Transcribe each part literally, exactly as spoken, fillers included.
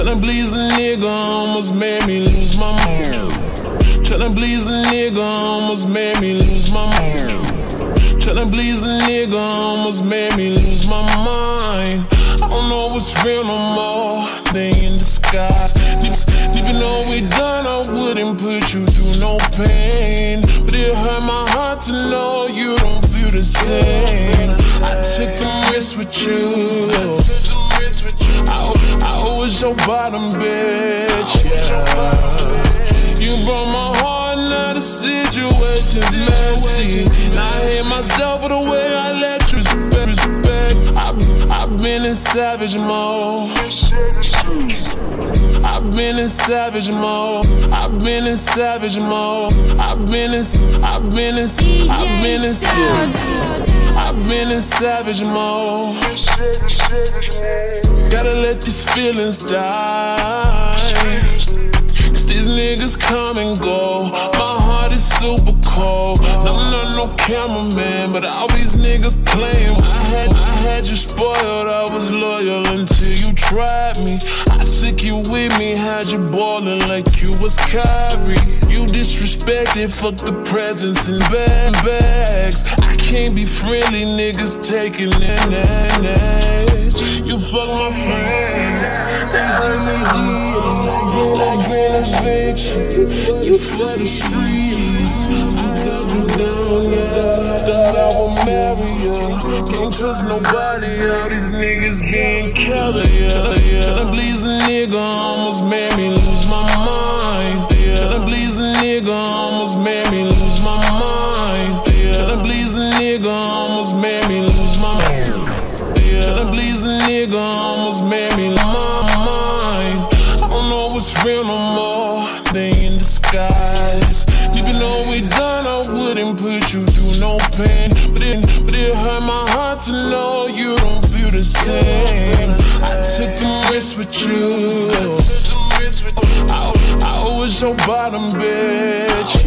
Tellin' please a nigga almost made me lose my mind. Tellin' please a nigga almost made me lose my mind. Tellin' please a nigga almost made me lose my mind. I don't know what's real no more, they in disguise. Even though we done, I wouldn't put you through no pain. But it hurt my heart to know you don't feel the same. I took the risk with you. I, I was your bottom bitch, yeah. You broke my heart, now the situation's messy. Now I hate myself for the way I let you respect, respect. I, I've been in savage mode. I've been in savage mode. I've been in savage mode. I've been in, I've been in, I've been in, I've been in savage mode. Gotta let these feelings die. These niggas come and go. My heart is super cold. I'm not no cameraman, but all these niggas playing. I had, I had you spoiled, I was loyal until you tried me. I took you with me, had you ballin' like you was Kyrie. You disrespected, fuck the presents and bag bags. I can't be friendly, niggas taking an edge. You fuck my friend, that hurt me deep. I get a eviction, you for the streets. I held you down, yeah. Thought I would marry ya. Can't trust nobody, all these niggas being killer, yeah. Tellin' please a nigga almost made me lose my mind. Tellin' please a nigga almost made me lose my mind. Tellin' please a nigga almost made me lose my mind. Tellin' please a nigga almost made me lose my mind. I don't know what's real no more, they in disguise. Even though we done, I wouldn't put you through no pain. But it, but it hurt my heart to know you don't feel the same. I took the risk with you. I, I was your bottom bitch,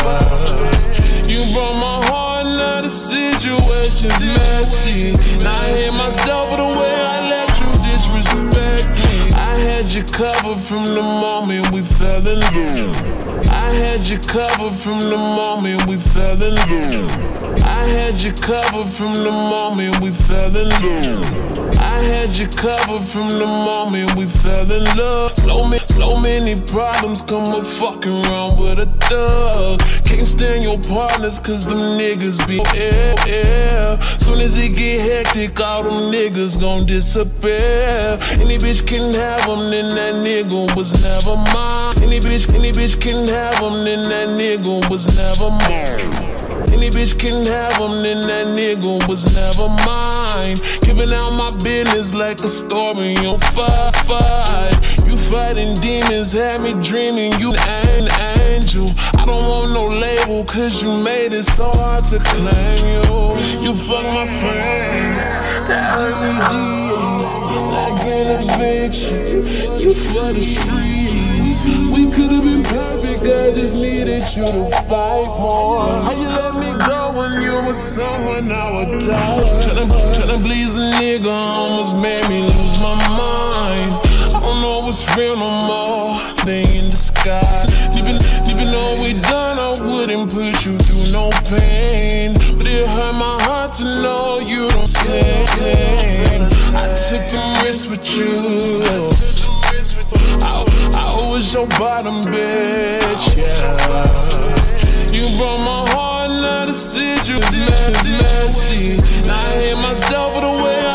yeah. You broke my heart, now the situation's messy. Now I hate myself for the way I let you disrespect me. I had you covered from the moment we fell in love. I had you covered from the moment we fell in love. I had you covered from the moment we fell in love. I had you covered from the moment we fell in love. So many, so many problems come with fucking around with a thug. Can't stand your partners cause them niggas be air, air. Soon as it get hectic, all them niggas gon' disappear. Any bitch can have them, then that nigga was never mine. Any bitch, any bitch can have them, then that nigga was never mine. Any bitch can have them, then that nigga was never mine. Giving out my business like a story on five five. You fighting demons, had me dreaming you an angel. I don't want no label, cause you made it so hard to claim you. You fuck my friend, that hurt me deep. Like an eviction, you for the streets. We could've been perfect, I just needed you to fight more. How you let me go when you were someone I would die? Tellin' please a nigga almost made me lose my mind. I don't know what's real no more, they in disguise. Even, even though we done, I wouldn't put you through no pain. But it hurt my heart to know you don't say same. I took the risk with you. I, I was your bottom bitch, yeah. You broke my heart, now the situation's messy. Now I hate myself for the way